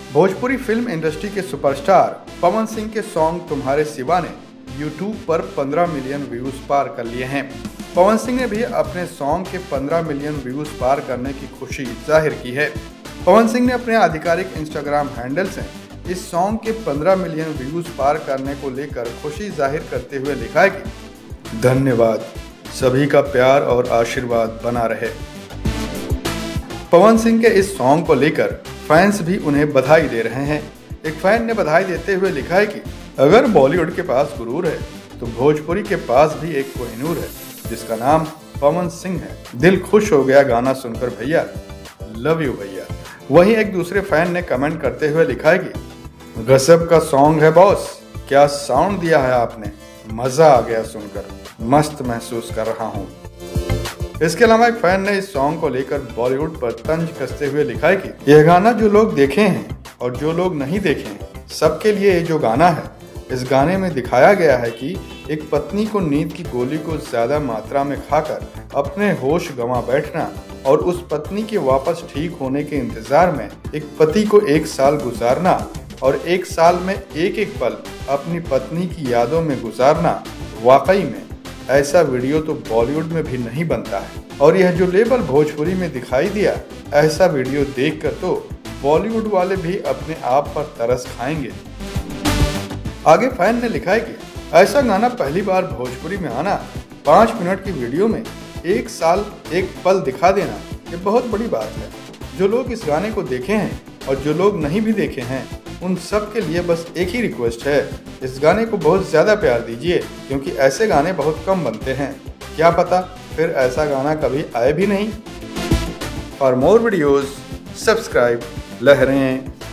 Bhojpuri film industry के superstar Pawan Singh के song तुम्हारे सिवा ने YouTube पर 15 मिलियन व्यूज पार कर लिए हैं। पवन सिंह ने भी अपने सॉन्ग के 15 मिलियन व्यूज पार करने की खुशी जाहिर की है। पवन सिंह ने अपने आधिकारिक इंस्टाग्राम हैंडल से इस सॉन्ग के 15 मिलियन व्यूज पार करने को लेकर खुशी जाहिर करते हुए लिखा है कि धन्यवाद, सभी का प्यार और आशीर्वाद बना रहे। पवन सिंह के इस सॉन्ग को लेकर फैंस भी उन्हें बधाई दे रहे हैं। एक फैन ने बधाई देते हुए लिखा है कि अगर बॉलीवुड के पास गुरूर है तो भोजपुरी के पास भी एक कोहिनूर है जिसका नाम पवन सिंह है। दिल खुश हो गया गाना सुनकर भैया, लव यू भैया। वहीं एक दूसरे फैन ने कमेंट करते हुए लिखा है कि गजब का सॉन्ग है बॉस, क्या साउंड दिया है आपने, मजा आ गया सुनकर, मस्त महसूस कर रहा हूँ। इसके अलावा एक फैन ने इस सॉन्ग को लेकर बॉलीवुड पर तंज कसते हुए लिखा है कि यह गाना जो लोग देखे हैं और जो लोग नहीं देखे हैं सबके लिए ये जो गाना है, इस गाने में दिखाया गया है कि एक पत्नी को नींद की गोली को ज्यादा मात्रा में खाकर अपने होश गंवा बैठना और उस पत्नी के वापस ठीक होने के इंतजार में एक पति को 1 साल गुजारना और 1 साल में एक पल अपनी पत्नी की यादों में गुजारना, वाकई में ऐसा वीडियो तो बॉलीवुड में भी नहीं बनता है। और यह जो लेबल भोजपुरी में दिखाई दिया, ऐसा वीडियो देखकर तो बॉलीवुड वाले भी अपने आप पर तरस खाएंगे। आगे फैन ने लिखा है कि ऐसा गाना पहली बार भोजपुरी में आना, 5 मिनट की वीडियो में 1 साल एक पल दिखा देना, ये बहुत बड़ी बात है। जो लोग इस गाने को देखे हैं और जो लोग नहीं भी देखे हैं उन सब के लिए बस एक ही रिक्वेस्ट है, इस गाने को बहुत ज़्यादा प्यार दीजिए क्योंकि ऐसे गाने बहुत कम बनते हैं। क्या पता फिर ऐसा गाना कभी आए भी नहीं। फॉर मोर वीडियोज़ सब्सक्राइब लहरें